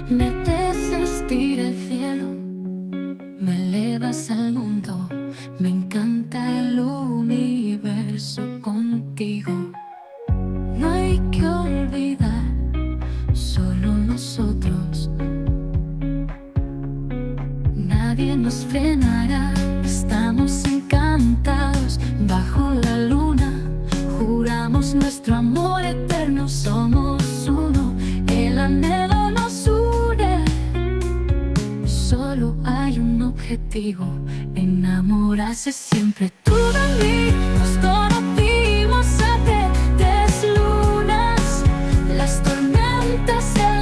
Me desinspira el cielo, me elevas al mundo, me encanta el universo contigo. No hay que olvidar, solo nosotros. Nadie nos frenará, estamos encantados. Bajo la luna, juramos nuestro amor eterno. Somos uno, el anhelo nos une. Solo hay un objetivo, enamorarse siempre. Tú de mí, nos conocimos a través lunas, las tormentas.